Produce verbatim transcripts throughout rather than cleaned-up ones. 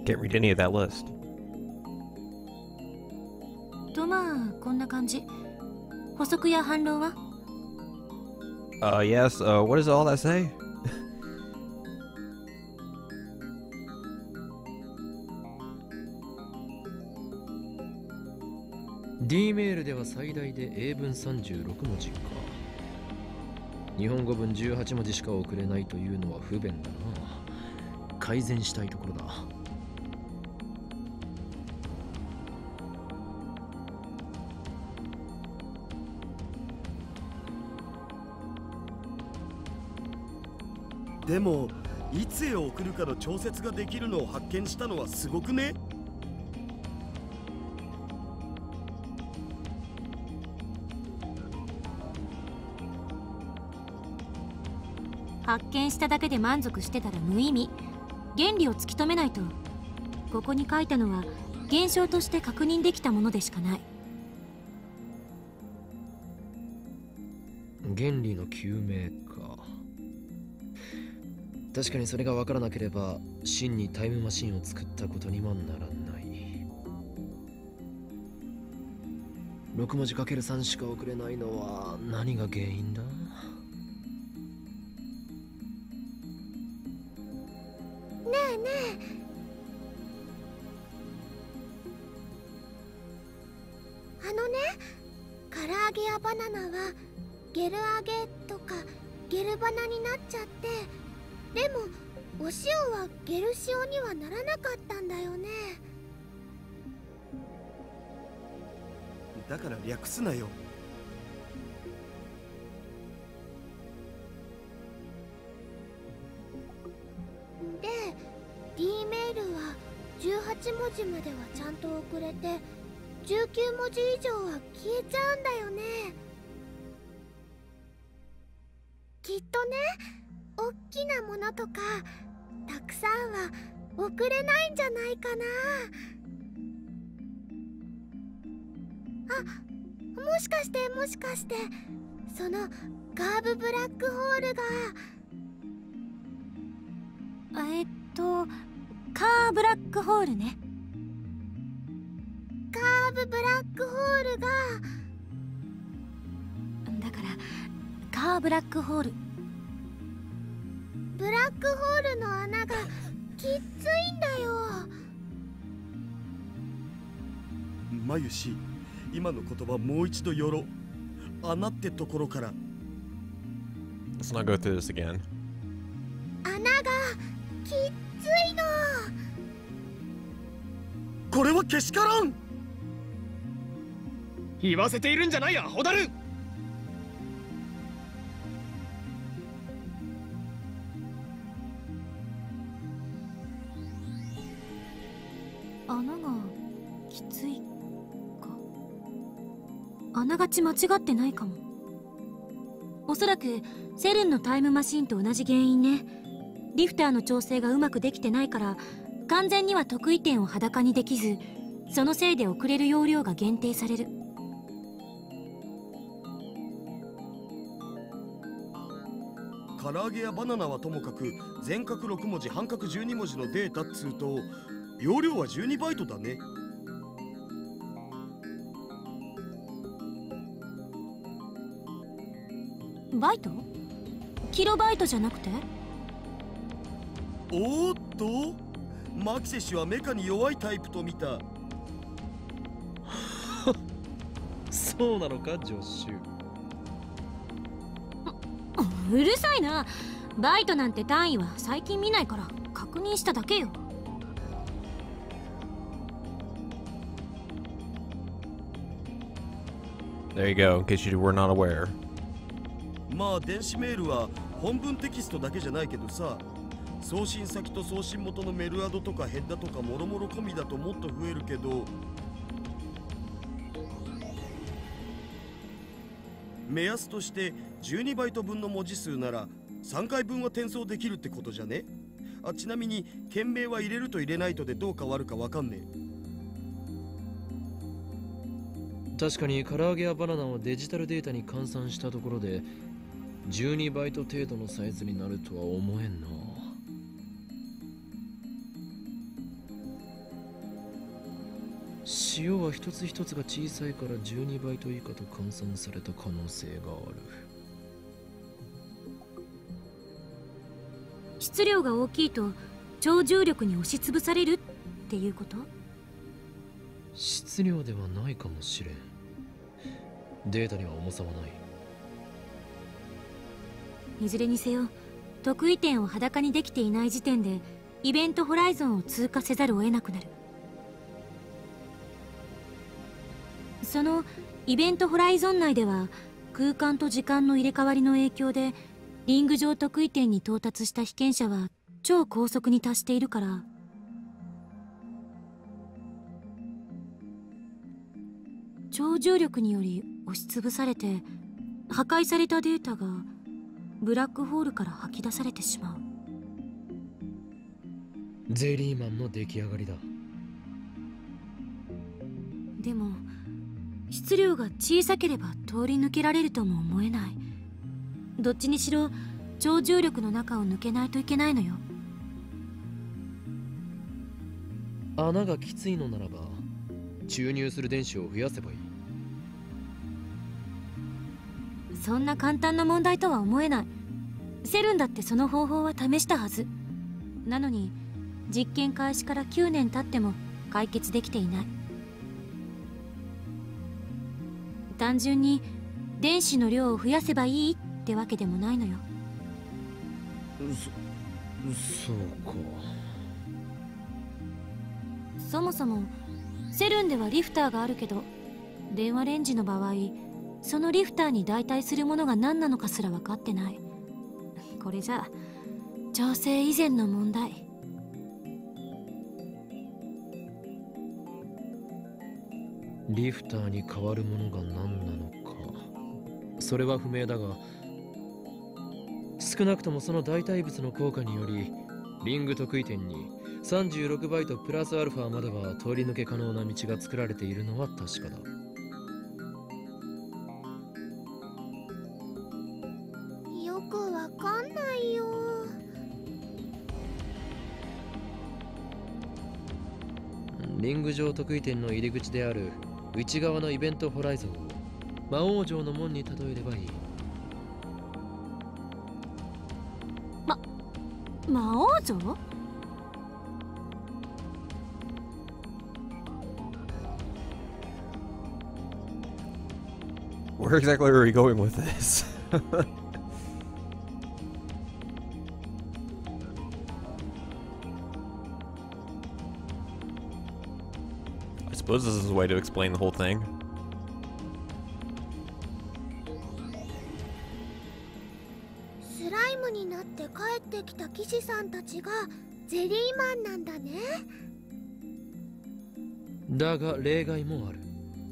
Can't read any of that list. とまあこんな感じ。補足や反論は？ Uh, yes, uh, what does all that say? ディー メールでは最大で英文さんじゅうろく文字か。日本語文じゅうはち文字しか送れないというのは不便だな。改善したいところだ。 でもいつへ送るかの調節ができるのを発見したのはすごくね。 発見しただけで満足してたら無意味。原理を突き止めないと。ここに書いたのは現象として確認できたものでしかない。 原理の究明か。確かにそれが分からなければ真にタイムマシンを作ったことにはならない。ろく文字 かけるさん しか送れないのは何が原因だ？ ねえねえ、あのね、唐揚げやバナナはゲル揚げとかゲルバナになっちゃって、でもお塩はゲル塩にはならなかったんだよね。 だから略すなよ。 で D メールはじゅうはち文字まではちゃんと送れて、じゅうきゅう文字以上は消えちゃうんだよね。きっとね、おっきなものとかたくさんは送れないんじゃないかな。あ、もしかしてもしかしてそのカーブブラックホールがえっとカーブラックホールね。 カーブブラックホールがだからカーブラックホールブラックホールの穴がきっついんだよ。 まゆし、今の言葉もう一度よろ。穴ってところから。 Let's not go through this again. 穴がきっついの。 これはけしからん。 言わせているんじゃないや、ホダル。 穴がきついか。あながち間違ってないかも。おそらくセルンのタイムマシンと同じ原因ね。リフターの調整がうまくできてないから完全には得意点を裸にできず、そのせいで送れる容量が限定される。 唐揚げやバナナはともかく全角ろく文字半角じゅうに文字のデータっつうと容量はじゅうにバイトだね。 バイト？キロバイトじゃなくて？ おーっと、マキセ氏はメカに弱いタイプと見た。 そうなのか、ジョッシュ。 うるさいな。バイトなんて単位は最近見ないから確認しただけよ。 There you go, in case you were not aware. まあ電子メールは本文テキストだけじゃないけどさ、送信先と送信元のメルアドとかヘッダとかもろもろ込みだともっと増えるけど、目安としてじゅうにバイト分の文字数ならさんかいぶんは転送できるってことじゃね。あ、ちなみに件名は入れると入れないとでどう変わるかわかんねえ。 確かに唐揚げやバナナをデジタルデータに換算したところでじゅうにバイト程度のサイズになるとは思えんな。 塩は一つ一つが小さいからじゅうにバイト以下と換算された可能性がある。 質量が大きいと超重力に押しつぶされるっていうこと？ 質量ではないかもしれん。データには重さはない。 いずれにせよ得意点を裸にできていない時点でイベントホライゾンを通過せざるを得なくなる。そのイベントホライゾン内では空間と時間の入れ替わりの影響でリング上得意点に到達した被験者は超高速に達しているから、超重力により押しつぶされて破壊されたデータがブラックホールから吐き出されてしまう。 ゼリーマンの出来上がりだ。 でも質量が小さければ通り抜けられるとも思えない。どっちにしろ超重力の中を抜けないといけないのよ。 穴がきついのならば注入する電子を増やせばいい。 そんな簡単な問題とは思えない。セルンだってその方法は試したはずなのに、実験開始からきゅうねん経っても解決できていない。単純に電子の量を増やせばいいってわけでもないのよ。 そそうか。 そもそもセルンではリフターがあるけど、電話レンジの場合そのリフターに代替するものが何なのかすら分かってない。これじゃ調整以前の問題。 リフターに変わるものが何なのか、それは不明だが、少なくともその代替物の効果によりリング得意点にさんじゅうろくバイトプラスアルファまでは通り抜け可能な道が作られているのは確かだ。 よくわかんないよ。 リング上得意点の入り口である内側のイベントホライゾンを魔王城の門に例えればいい。 ま、魔王城？ Where exactly are we going with this? I suppose this is a way to explain the whole thing. スライムになって帰ってきた騎士さんたちがゼリーマンなんだね。 だが例外もある。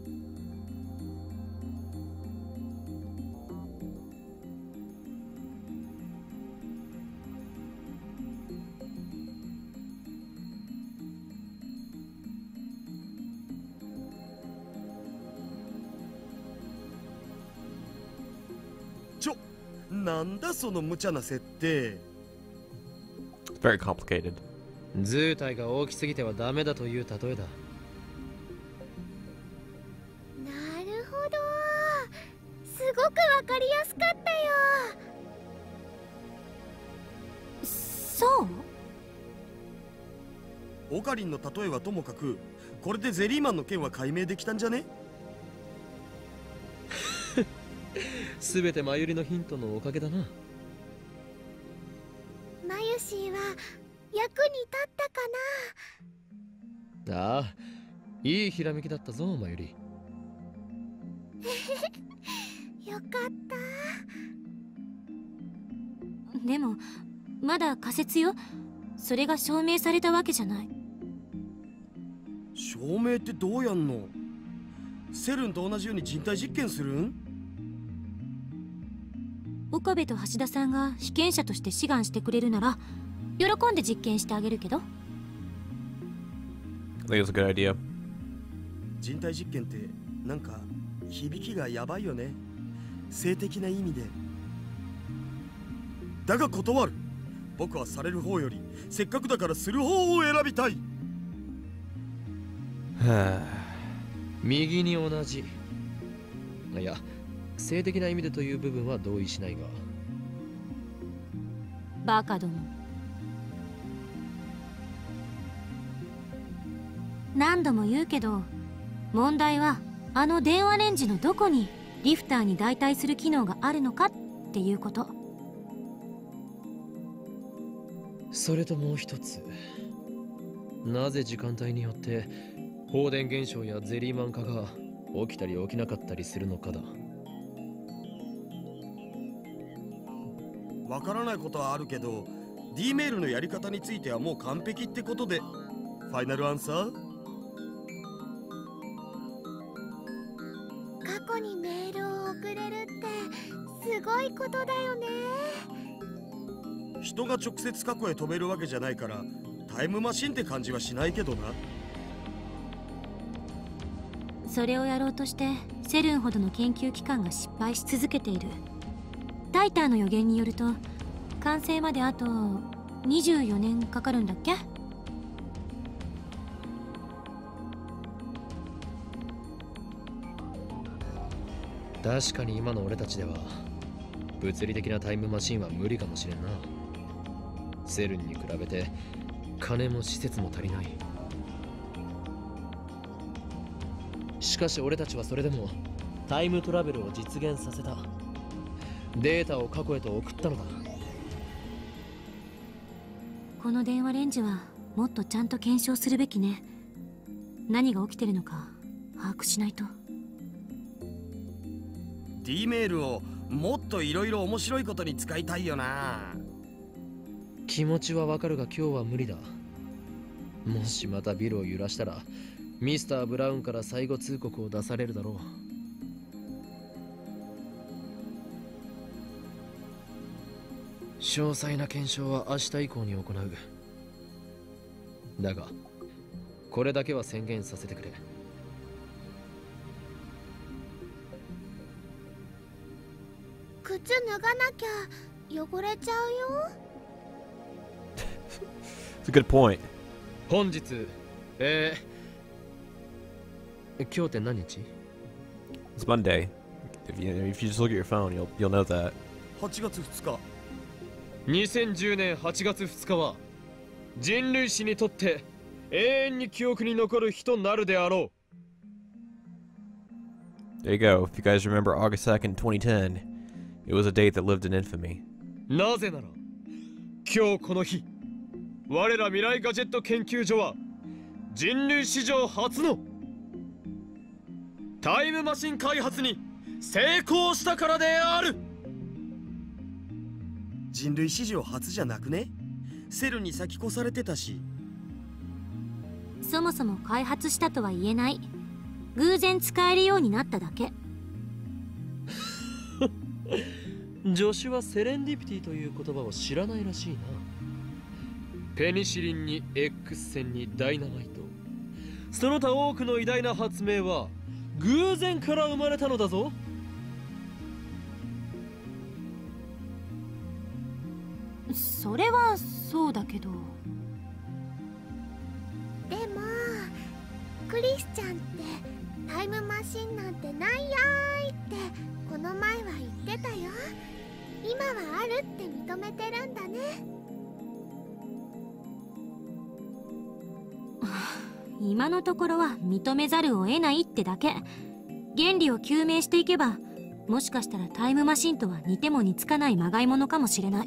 ちょ、なんだその無茶な設定。 It's very complicated. 図体が大きすぎてはダメだという例えだ。 なるほど、すごくわかりやすかったよ。 そう？ オカリンの例えはともかく、これでゼリーマンの件は解明できたんじゃね？ すべてマユリのヒントのおかげだな。 マユシーは役に立ったかな。 ああ、いいひらめきだったぞマユリ。 よかった。 でもまだ仮説よ。それが証明されたわけじゃない。 証明ってどうやんの？セルンと同じように人体実験するん？ 岡部と橋田さんが被験者として志願してくれるなら喜んで実験してあげるけど。 I think it's a good idea. 人体実験ってなんか響きがやばいよね。性的な意味で。だが断る。僕はされる方よりせっかくだからする方を選びたい。 右に同じ。いや、性的な意味でという部分は同意しないが。 バカども。何度も言うけど、問題はあの電話レンジのどこにリフターに代替する機能があるのかっていうこと。 それともう一つ、なぜ時間帯によって放電現象やゼリーマン化が起きたり起きなかったりするのかだ。 わからないことはあるけど D メールのやり方についてはもう完璧ってことで、ファイナルアンサー？ 過去にメールを送れるってすごいことだよね。 人が直接過去へ飛べるわけじゃないからタイムマシンって感じはしないけどな。 それをやろうとしてセルンほどの研究機関が失敗し続けている。タイターの予言によると完成まであとにじゅうよねんかかるんだっけ。 確かに今の俺たちでは物理的なタイムマシンは無理かもしれんな。セルンに比べて金も施設も足りない。しかし俺たちはそれでもタイムトラベルを実現させた。データを過去へと送ったのだ。 この電話レンジはもっとちゃんと検証するべきね。何が起きてるのか把握しないと。 D メールをもっといろいろ面白いことに使いたいよな。 気持ちはわかるが今日は無理だ。もしまたビルを揺らしたらミスター・ブラウンから最後通告を出されるだろう。詳細な検証は明日以降に行う。だがこれだけは宣言させてくれ。 靴脱がなきゃ汚れちゃうよ。 It's a good point. 本日、えー、今日って何日？ It's Monday. If you, if you just look at your phone, you'll you'll know that. はちがつふつか。 にせんじゅうねんはちがつふつかは人類史にとって永遠に記憶に残る日となるであろう。 There you go. If you guys remember August second, twenty ten, it was a date that lived in infamy. なぜなら今日この日、我ら未来ガジェット研究所は人類史上初のタイムマシン開発に成功したからである。 人類史上初じゃなくね？セルに先越されてたし。 そもそも開発したとは言えない。偶然使えるようになっただけ。 助手はセレンディピティという言葉を知らないらしいな。ペニシリンに X 線にダイナマイト、その他多くの偉大な発明は偶然から生まれたのだぞ。 それはそうだけど。 でもクリスチャンってタイムマシンなんてないやーいってこの前は言ってたよ。今はあるって認めてるんだね。 今のところは認めざるを得ないってだけ。原理を究明していけば、もしかしたらタイムマシンとは似ても似つかないまがいものかもしれない。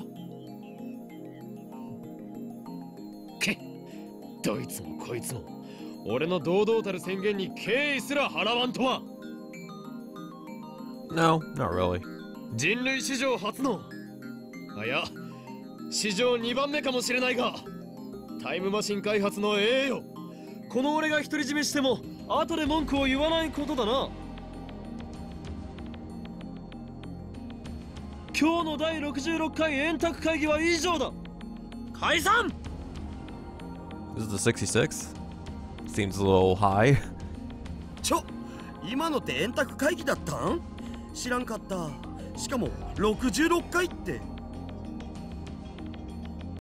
けっ、どいつもこいつも俺の堂々たる宣言に敬意すら払わんとは。 No, not really. 人類史上初の、あ、いや史上にばんめかもしれないがタイムマシン開発の栄誉、この俺が独り占めしても後で文句を言わないことだな。今日のだいろくじゅうろっかい円卓会議は以上だ。解散。 This is the sixty-sixth? Seems a little high. ちょ、今のって円卓会議だったん？知らんかった。しかもろくじゅうろっかいって。